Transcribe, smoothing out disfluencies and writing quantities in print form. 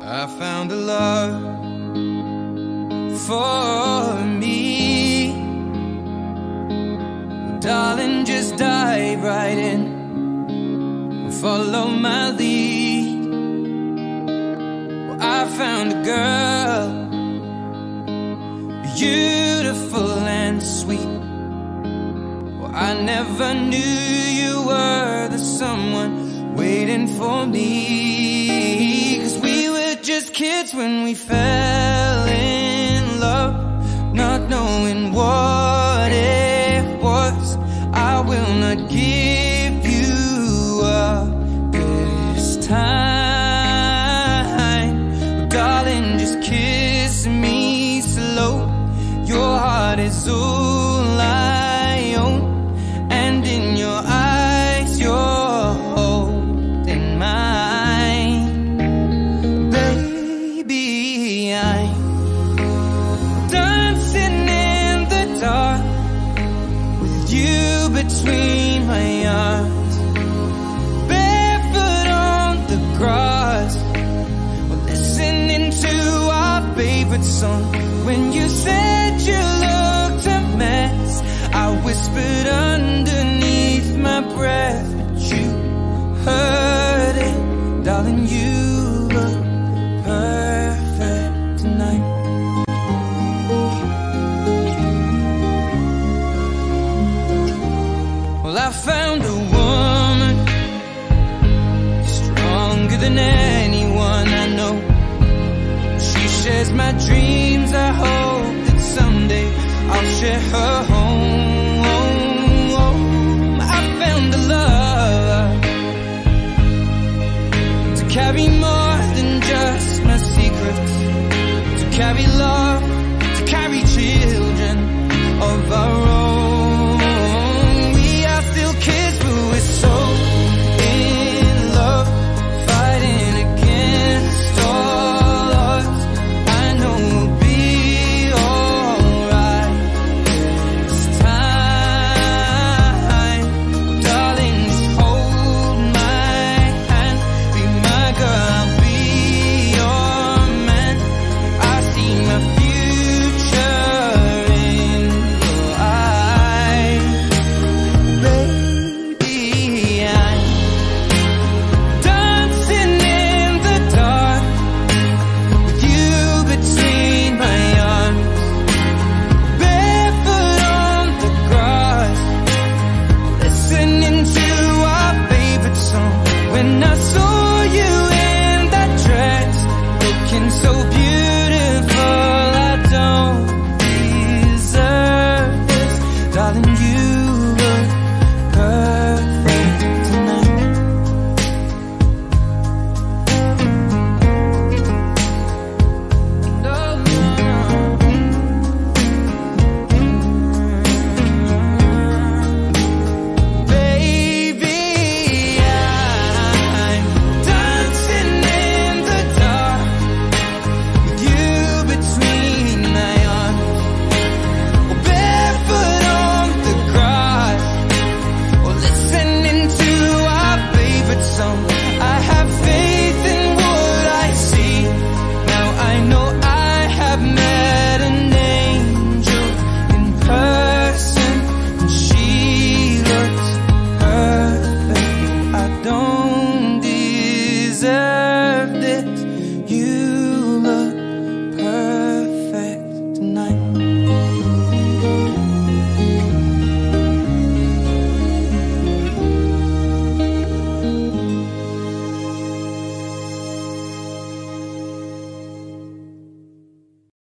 I found a love for me. Darling, just dive right in, follow my lead. Well, I found a girl, beautiful and sweet. Well, I never knew you were the someone waiting for me. 'Cause we were just kids when we fell in love, not knowing what it was. I will not give you up this time. Darling, just kiss me slow. Your heart is all I own, and in your eyes you're holding mine. Baby, I'm dancing in the dark with you between my arms, barefoot on the grass. We're listening to our favorite song. When you said you looked a mess, I whispered underneath my breath, but you heard it. Darling, you look perfect tonight. Well, I found a woman stronger than anyone I know. She shares my dreams. I hope that someday I'll share her home.